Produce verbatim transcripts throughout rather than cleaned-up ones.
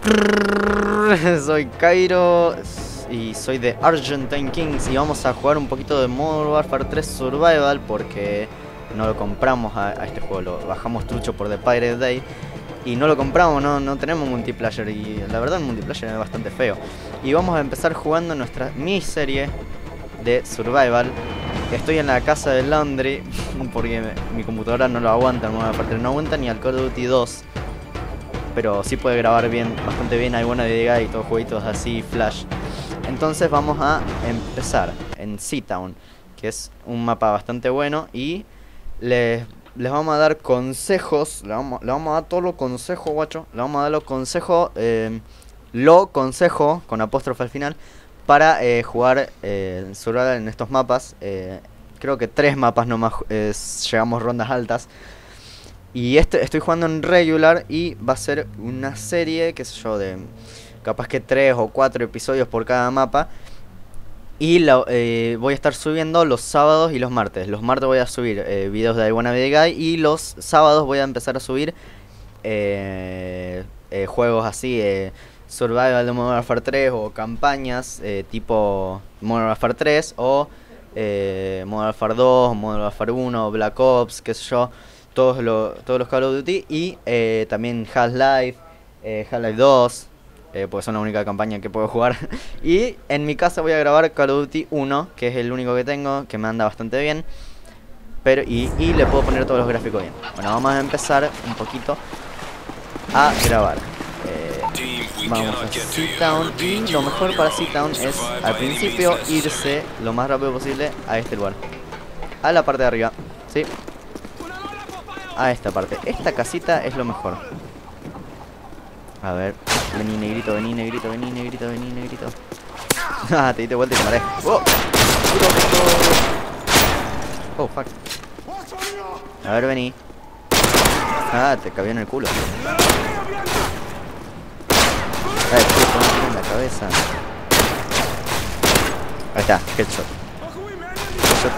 Soy Cairo y soy de Argentine Kings y vamos a jugar un poquito de Modern Warfare tres Survival porque no lo compramos a, a este juego, lo bajamos trucho por The Pirate Day y no lo compramos, no, no tenemos multiplayer y la verdad el multiplayer es bastante feo. Y vamos a empezar jugando nuestra miniserie de Survival. Estoy en la casa de Laundry porque mi computadora no lo aguanta, no, aparte no aguanta ni al Call of Duty dos. Pero sí puede grabar bien, bastante bien, hay buena video y todos jueguitos así, flash. Entonces vamos a empezar en Seatown, que es un mapa bastante bueno. Y les, les vamos a dar consejos, le vamos, le vamos a dar todos los consejos, guacho. Le vamos a dar los consejos, eh, lo consejo, con apóstrofe al final, para eh, jugar eh, Survival en estos mapas. eh, Creo que tres mapas nomás eh, llegamos rondas altas. Y este estoy jugando en regular y va a ser una serie, qué sé yo, de capaz que tres o cuatro episodios por cada mapa. Y la, eh, voy a estar subiendo los sábados y los martes. Los martes voy a subir eh, videos de I Wanna Be The Guy y los sábados voy a empezar a subir eh, eh, juegos así, eh, Survival de Modern Warfare tres o campañas eh, tipo Modern Warfare tres o eh, Modern Warfare dos, Modern Warfare uno, Black Ops, qué sé yo. Todos, lo, todos los Call of Duty y eh, también Half-Life, eh, Half-Life dos, eh, porque son la única campaña que puedo jugar. Y en mi casa voy a grabar Call of Duty uno, que es el único que tengo, que me anda bastante bien. Pero y, y le puedo poner todos los gráficos bien. Bueno, vamos a empezar un poquito a grabar. Eh, vamos a Seatown y lo mejor para Seatown es al principio irse lo más rápido posible a este lugar. A la parte de arriba, ¿sí? A esta parte. Esta casita es lo mejor. A ver. Vení, negrito, vení, negrito, vení, negrito, vení, negrito. Ah, te diste vuelta y te paré. Oh, oh, fuck. A ver, vení. Ah, te cabió en el culo. Ay, puto, en la cabeza. Ahí está, headshot. Headshot.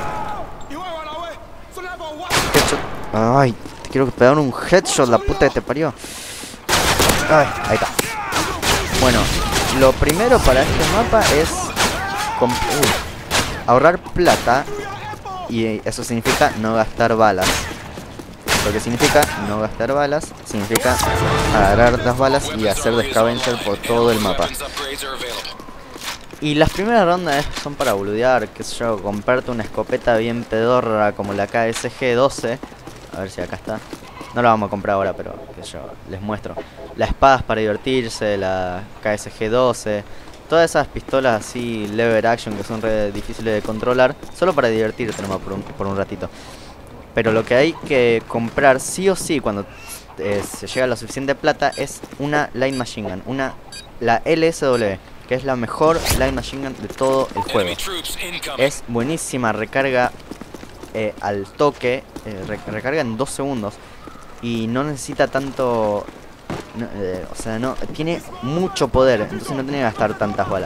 Headshot. Ay, te quiero pegar un headshot, la puta que te parió. Ay, ahí está. Bueno, lo primero para este mapa es uh, ahorrar plata. Y eso significa no gastar balas. Lo que significa no gastar balas significa agarrar las balas y hacer de scavenger por todo el mapa. Y las primeras rondas son para boludear, qué sé yo, comprarte una escopeta bien pedorra como la K S G doce. A ver si acá está. No la vamos a comprar ahora, pero qué sé yo, les muestro. Las espadas para divertirse, la K S G doce. Todas esas pistolas así, lever action, que son re difíciles de controlar. Solo para divertirte nomás por un, por un ratito. Pero lo que hay que comprar sí o sí cuando eh, se llega a la suficiente plata es una Light Machine Gun. Una, la L S W, que es la mejor Light Machine Gun de todo el juego. Es buenísima, recarga eh, al toque, eh, re recarga en dos segundos. Y no necesita tanto... No, eh, o sea, no tiene mucho poder, entonces no tiene que gastar tantas balas.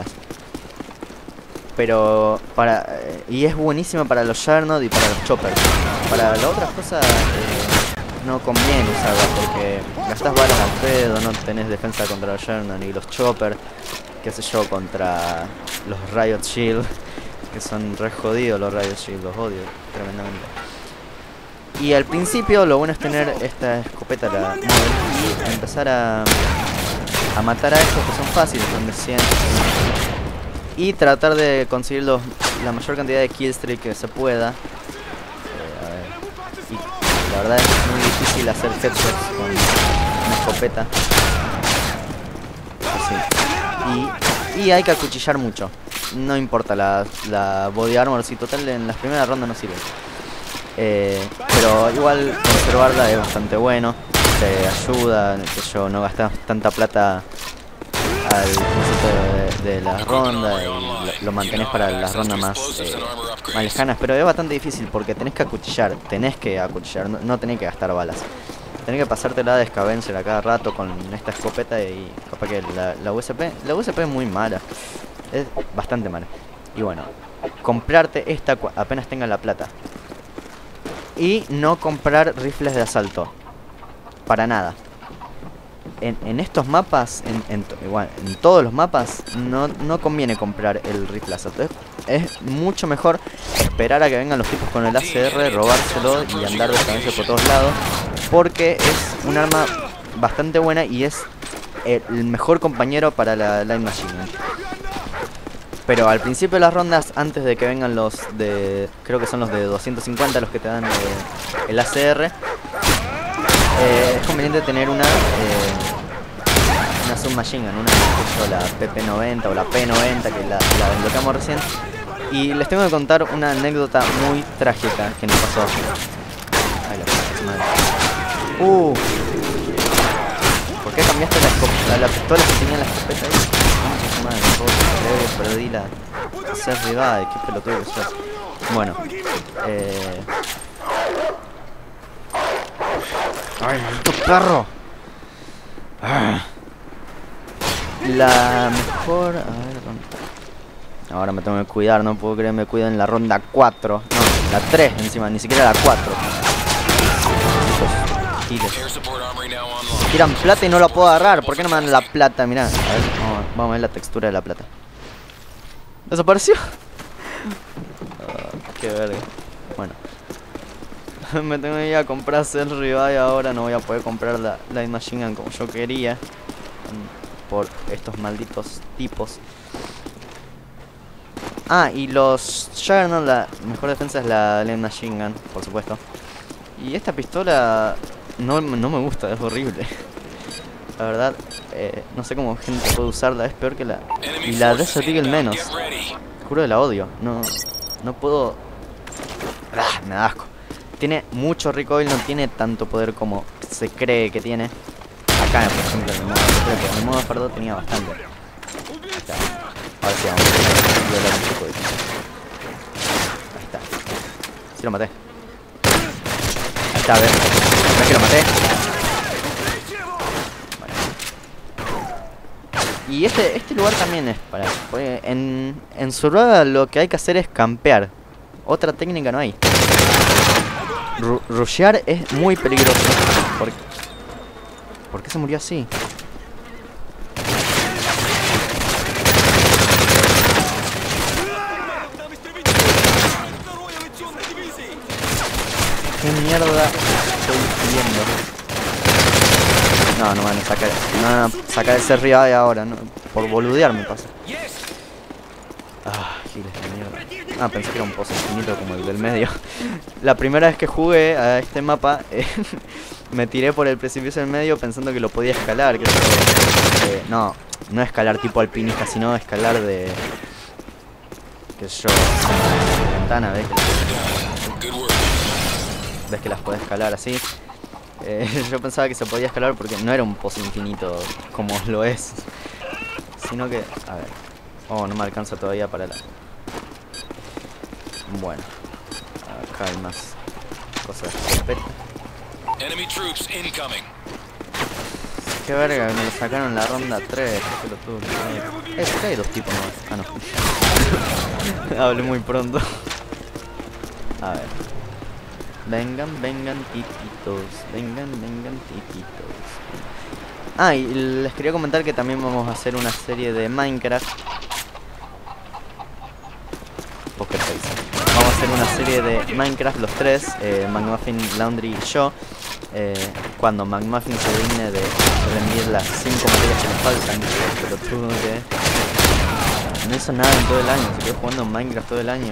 Pero para... Eh, y es buenísima para los Juggernaut y para los Choppers. Para las otras cosas eh, no conviene usarla porque gastas balas al pedo, no tenés defensa contra los Juggernaut ni los Choppers. Qué sé yo, contra los Riot Shield, que son re jodidos los Riot Shield, los odio tremendamente. Y al principio lo bueno es tener esta escopeta la Model y empezar a, a matar a estos que son fáciles, son de cien. Y tratar de conseguir los, la mayor cantidad de killstreak que se pueda. Eh, a ver. Y la verdad es muy difícil hacer headshots con una escopeta. Así. Y, y hay que acuchillar mucho. No importa la, la body armor, si total en las primeras rondas no sirve. Eh, pero igual conservarla es bastante bueno, te ayuda, que yo no gastas tanta plata al principio de, de la ronda y lo, lo mantenés para las rondas más, eh, más lejanas, pero es bastante difícil porque tenés que acuchillar, tenés que acuchillar, no, no tenés que gastar balas. Tenés que pasártela de scavenger a cada rato con esta escopeta y capaz que la, la U S P, la U S P es muy mala, es bastante mala. Y bueno, comprarte esta apenas tenga la plata. Y no comprar rifles de asalto. Para nada. en, en estos mapas, en, en, igual, en todos los mapas, no, no conviene comprar el riflazo. Es, es mucho mejor esperar a que vengan los tipos con el A C R, robárselo y andar de por todos lados. Porque es un arma bastante buena y es el mejor compañero para la Light Machine Gun. Pero al principio de las rondas, antes de que vengan los de... creo que son los de doscientos cincuenta los que te dan eh, el A C R, eh, es conveniente tener una eh, una submachine gun, una yo, la P P noventa o la P noventa que la, la desbloqueamos recién. Y les tengo que contar una anécdota muy trágica que nos pasó. Ay, la madre. Uh, ¿Por qué cambiaste la, la, la pistola que tenía la escopeta ahí? Madre, joder, perdí la hacer rival, qué pelotudo que sos. Bueno, eh... ¡ay, maldito perro! Ah. La mejor... A ver, ahora me tengo que cuidar, no puedo creer, me cuido en la ronda cuatro. No, la tres encima, ni siquiera la cuatro. Tiran plata y no la puedo agarrar. ¿Por qué no me dan la plata? Mirá, a ver, vamos, vamos a ver la textura de la plata. ¿Desapareció? Oh, qué verga. Bueno. Me tengo que ir a comprar Cell Revive ahora. No voy a poder comprar la Light Machine Gun como yo quería. Por estos malditos tipos. Ah, y los Juggernaut, la mejor defensa es la Light Machine Gun, por supuesto. Y esta pistola no, no me gusta, es horrible. La verdad, eh, no sé cómo gente puede usarla, es peor que la... Y la Desert Eagle menos. Juro que la odio, no, no puedo... Ah, me da asco. Tiene mucho recoil, no tiene tanto poder como se cree que tiene. Acá, por ejemplo, en el modo secreto. En el modo Fardo tenía bastante. Está. Ahora sí, vamos a violar un poco de... Ahí está. Sí lo maté. Ahí está, a ver. ¿Ves que lo maté? Y este, este lugar también es para... En, en Survival lo que hay que hacer es campear. Otra técnica no hay. Ru rushear es muy peligroso. ¿Por, ¿Por qué se murió así? ¿Qué mierda estoy viendo? No, no van a sacar, no van a sacar ese rival ahora, no, por boludear me pasa. Ah, giles de mierda. Ah, pensé que era un pozo infinito como el del medio. La primera vez que jugué a este mapa, eh, me tiré por el precipicio del medio pensando que lo podía escalar. Que eso, eh, no, no escalar tipo alpinista, sino escalar de... Que yo... De ventana, ¿ves? ¿Ves que las podés escalar así? Eh, yo pensaba que se podía escalar porque no era un pozo infinito como lo es, sino que... A ver... Oh, no me alcanza todavía para la... Bueno. Acá hay más cosas de escopeta. Qué verga, me lo sacaron en la ronda tres. Que lo tuve. Es que hay dos tipos más. Ah, no. Hablé muy pronto. A ver. Vengan, vengan tititos. Vengan, vengan tititos. Ah, y les quería comentar que también vamos a hacer una serie de Minecraft. Poker Face. Vamos a hacer una serie de Minecraft los tres, eh, McMuffin, Laundry y yo. Eh, cuando McMuffin se digne de rendir las cinco materias que nos faltan, pero tuvo que... No hizo nada en todo el año, se quedó jugando en Minecraft todo el año.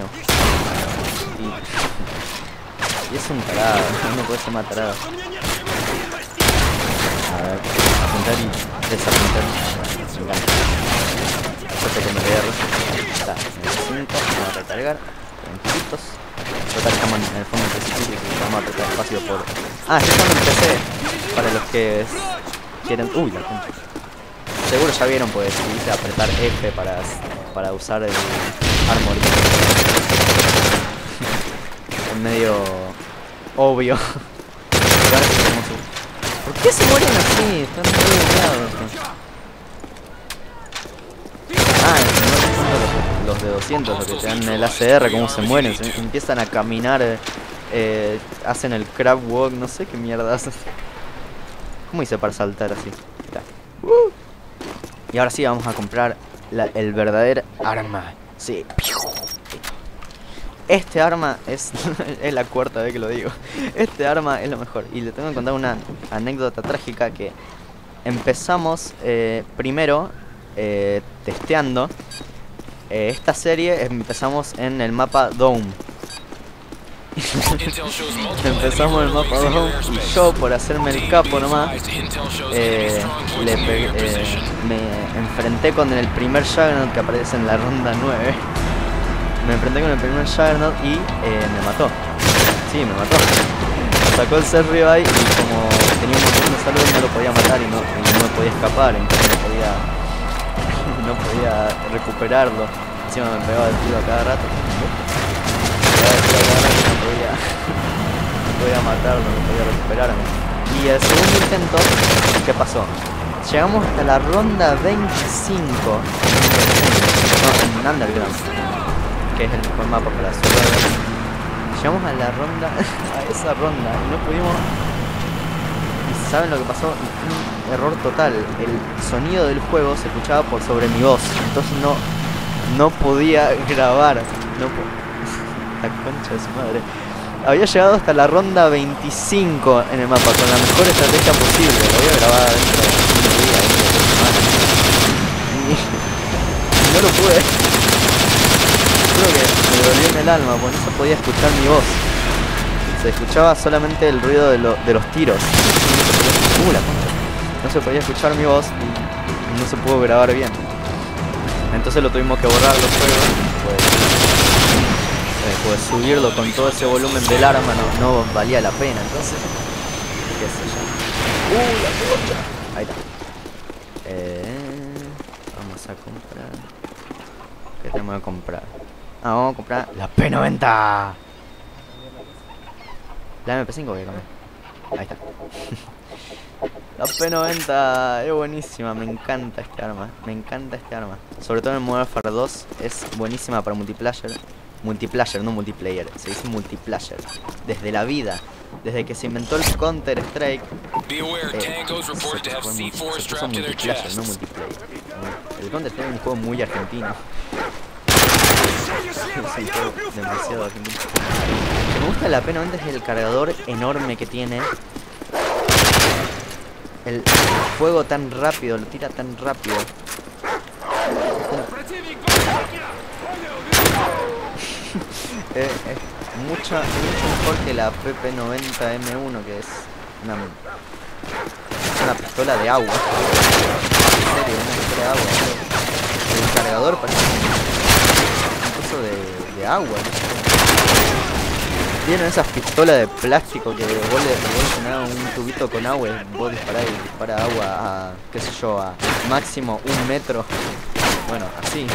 Y, y es un tarado, no puede ser más tarado. A ver, apuntar y desapuntar. Me encanta. Suerte que me voy a... Está, cinco, vamos a recargar. Tranquilitos. Total, estamos en el fondo del precipicio y vamos a apretar espacio por... Ah, estoy jugando en P C. Para los que quieren... Uy, la concha. Seguro ya vieron, pues, si dice apretar F para, para usar el armor. Es medio obvio. ¿Por qué se mueren así? Están muy bugueados. Ah, no, los, los de doscientos, los que te dan el A C R, cómo se mueren, se empiezan a caminar, eh, hacen el crab walk, no sé qué mierda hacen. ¿Cómo hice para saltar así? Está. Uh. Y ahora sí vamos a comprar la, el verdadero arma. Sí. Este arma es, es la cuarta vez que lo digo. Este arma es lo mejor. Y le tengo que contar una anécdota trágica que empezamos eh, primero eh, testeando eh, esta serie. Empezamos en el mapa Dome. Empezamos el mapa Dome y yo, por hacerme el capo nomás, eh, le pegué, eh, me enfrenté con el primer Juggernaut que aparece en la ronda nueve. Me enfrenté con el primer Juggernaut y eh, me mató. Sí, me mató. Sacó el Serribai y como tenía un montón de salud no lo podía matar y no, y no podía escapar, entonces no podía, no podía recuperarlo. Encima me pegaba el tiro a cada rato. No podía, no podía matarlo, no podía recuperarme. Y el segundo intento, ¿qué pasó? Llegamos hasta la ronda veinticinco. No, en Underground, que es el mejor mapa para subir. Llegamos a la ronda, a esa ronda, y no pudimos. ¿Y saben lo que pasó? Un error total. El sonido del juego se escuchaba por sobre mi voz, entonces no, no podía grabar. No po La concha de su madre. Había llegado hasta la ronda veinticinco en el mapa con la mejor estrategia posible. Lo había grabado dentro de un día, dentro de dos semanas. Y no lo pude. Creo que me dolió en el alma porque no se podía escuchar mi voz. Se escuchaba solamente el ruido de, lo, de los tiros. Uh, la concha. No se podía escuchar mi voz y no se pudo grabar bien. Entonces lo tuvimos que borrar los juegos. Pues, pues subirlo con todo ese volumen del arma no, no valía la pena, entonces qué sé yo. Uh, la concha. Ahí está. Eh, vamos a comprar. ¿Qué tenemos que comprar? Ah, vamos a comprar la P noventa. La M P cinco voy a comer. Ahí está. La P noventa es buenísima, me encanta este arma. Me encanta este arma. Sobre todo en el Modern Warfare dos es buenísima para multiplayer. Multiplayer, no multiplayer, se dice multiplayer. Desde la vida, desde que se inventó el Counter Strike, eh, se, se, se puso multiplayer, no multiplayer. El Counter Strike es un juego muy argentino. Es un juego demasiado argentino. Lo que me gusta de la P noventa es el cargador enorme que tiene. El fuego tan rápido, lo tira tan rápido. Eh, es mucho, mucho mejor que la P P noventa M uno, que es una, una pistola de agua. En serio, una pistola de agua. El cargador parece un coso de, de agua. ¿Vieron esas pistolas de plástico que vos le, vos le llenás un tubito con agua y vos disparás y dispara agua a, qué sé yo, a máximo un metro? Bueno, así.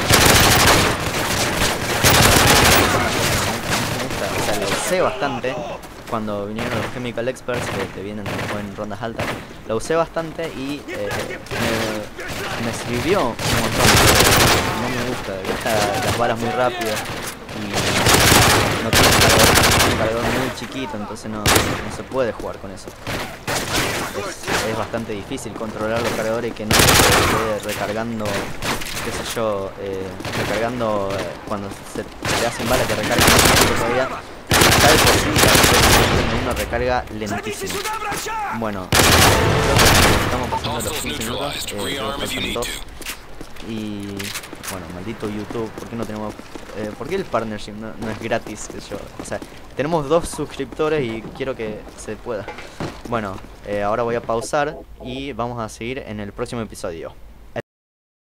O sea, lo usé bastante cuando vinieron los Chemical Experts, que te vienen en rondas altas. Lo usé bastante y eh, me, me sirvió un montón. No me gusta, me gustan las balas muy rápidas y no tiene un cargador, un cargador muy chiquito, entonces no, no se puede jugar con eso. Es, es bastante difícil controlar los cargadores y que no se quede recargando, qué sé yo, eh, recargando eh, cuando se te hacen balas que recargan todavía. Tal por sí, en una recarga lentísima. Bueno, estamos pasando los quince minutos, eh, faltan dos. Y bueno, maldito YouTube, ¿por qué no tenemos, eh, por qué el partnership no, no es gratis? Que yo, o sea, tenemos dos suscriptores y quiero que se pueda. Bueno, eh, ahora voy a pausar y vamos a seguir en el próximo episodio.